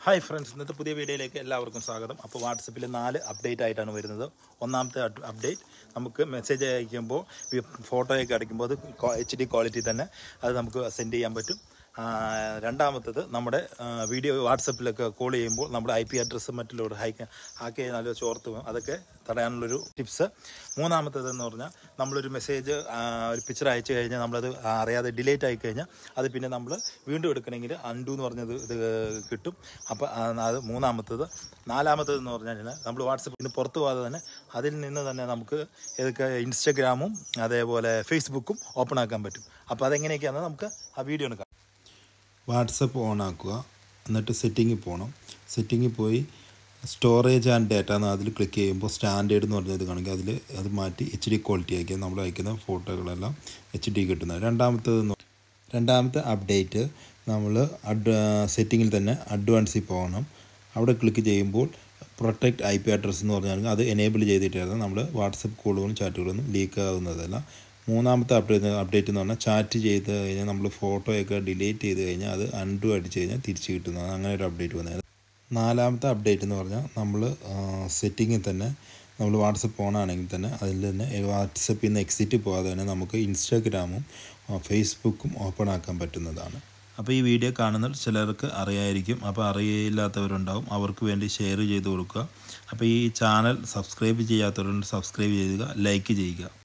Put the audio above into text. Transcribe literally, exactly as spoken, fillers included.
Hi friends, ഇന്നത്തെ പുതിയ വീഡിയോയിലേക്ക് എല്ലാവർക്കും സ്വാഗതം. അപ്പോൾ വാട്സപ്പിൽ നാല് അപ്ഡേറ്റ് ആയിട്ടാണ് വരുന്നത്. ഒന്നാമത്തെ അപ്ഡേറ്റ്, നമുക്ക് മെസ്സേജ് അയക്കുമ്പോൾ ഫോട്ടോയൊക്കെ അടിക്കുമ്പോൾ അത് എച്ച് ഡി ക്വാളിറ്റി തന്നെ അത് നമുക്ക് സെൻഡ് ചെയ്യാൻ പറ്റും. രണ്ടാമത്തത്, നമ്മുടെ വീഡിയോ വാട്സപ്പിലൊക്കെ കോൾ ചെയ്യുമ്പോൾ നമ്മുടെ ഐ പി അഡ്രസ്സ് മറ്റുള്ളവർ ഹൈക്ക് ഹാക്ക് ചെയ്യാൻ ചോർത്ത് പോകും. അതൊക്കെ തടയാനുള്ളൊരു ടിപ്സ്. മൂന്നാമത്തേതെന്ന് പറഞ്ഞാൽ, നമ്മളൊരു മെസ്സേജ് ഒരു പിക്ചർ അയച്ചു കഴിഞ്ഞാൽ നമ്മളത് അറിയാതെ ഡിലേറ്റ് ആയി കഴിഞ്ഞാൽ അത് പിന്നെ നമ്മൾ വീണ്ടും എടുക്കണമെങ്കിൽ അൺഡു എന്ന് പറഞ്ഞത് ഇത് കിട്ടും. അപ്പോൾ അത് മൂന്നാമത്തത്. നാലാമത്തതെന്ന് പറഞ്ഞു കഴിഞ്ഞാൽ, നമ്മൾ വാട്സപ്പിൽ നിന്ന് പുറത്തു പോകാതെ തന്നെ അതിൽ നിന്ന് തന്നെ നമുക്ക് ഏതൊക്കെ ഇൻസ്റ്റഗ്രാമും അതേപോലെ ഫേസ്ബുക്കും ഓപ്പൺ ആക്കാൻ പറ്റും. അപ്പോൾ അതെങ്ങനെയൊക്കെയാണെന്ന് നമുക്ക് ആ വീഡിയോ എടുക്കാം. വാട്സപ്പ് ഓൺ ആക്കുക, എന്നിട്ട് സെറ്റിങ്ങിൽ പോകണം. സെറ്റിങ്ങിൽ പോയി സ്റ്റോറേജ് ആൻഡ് ഡാറ്റ എന്ന് അതിൽ ക്ലിക്ക് ചെയ്യുമ്പോൾ സ്റ്റാൻഡേർഡ് എന്ന് പറഞ്ഞത് കാണിക്കുക. അതിൽ അത് മാറ്റി എച്ച് ഡി ക്വാളിറ്റി ആക്കിയാൽ നമ്മൾ അയക്കുന്ന ഫോട്ടോകളെല്ലാം എച്ച് ഡി കിട്ടുന്നത്. രണ്ടാമത്തേത് രണ്ടാമത്തെ അപ്ഡേറ്റ്, നമ്മൾ അഡ് സെറ്റിങ്ങിൽ തന്നെ അഡ്വാൻസിൽ പോകണം. അവിടെ ക്ലിക്ക് ചെയ്യുമ്പോൾ പ്രൊട്ടക്റ്റ് ഐ പി അഡ്രസ്സ് എന്ന് പറഞ്ഞാൽ അത് എനേബിൾ ചെയ്തിട്ടായിരുന്നു നമ്മൾ വാട്സപ്പ് കോളുകളും ചാറ്റുകളൊന്നും ലീക്ക് ആകുന്നതല്ല. മൂന്നാമത്തെ അപ്ഡേറ്റ് അപ്ഡേറ്റ് എന്ന് പറഞ്ഞാൽ, ചാറ്റ് ചെയ്ത് കഴിഞ്ഞാൽ നമ്മൾ ഫോട്ടോയൊക്കെ ഡിലീറ്റ് ചെയ്ത് കഴിഞ്ഞാൽ അത് അൺഡു അടിച്ച് കഴിഞ്ഞാൽ തിരിച്ച് കിട്ടുന്നതാണ്. അങ്ങനെ ഒരു അപ്ഡേറ്റ് വന്നത്. നാലാമത്തെ അപ്ഡേറ്റ് എന്ന് പറഞ്ഞാൽ, നമ്മൾ സെറ്റിങ്ങിൽ തന്നെ നമ്മൾ വാട്സപ്പ് ഓൺ ആണെങ്കിൽ തന്നെ അതിൽ തന്നെ വാട്സപ്പിൽ നിന്ന് എക്സിറ്റ് പോകാതെ തന്നെ നമുക്ക് ഇൻസ്റ്റാഗ്രാമും ഫേസ്ബുക്കും ഓപ്പൺ ആക്കാൻ പറ്റുന്നതാണ്. അപ്പോൾ ഈ വീഡിയോ കാണുന്ന ചിലർക്ക് അറിയായിരിക്കും, അപ്പോൾ അറിയില്ലാത്തവരുണ്ടാവും. അവർക്ക് വേണ്ടി ഷെയർ ചെയ്ത് കൊടുക്കുക. അപ്പോൾ ഈ ചാനൽ സബ്സ്ക്രൈബ് ചെയ്യാത്തവരുണ്ട്, സബ്സ്ക്രൈബ് ചെയ്യുക, ലൈക്ക് ചെയ്യുക.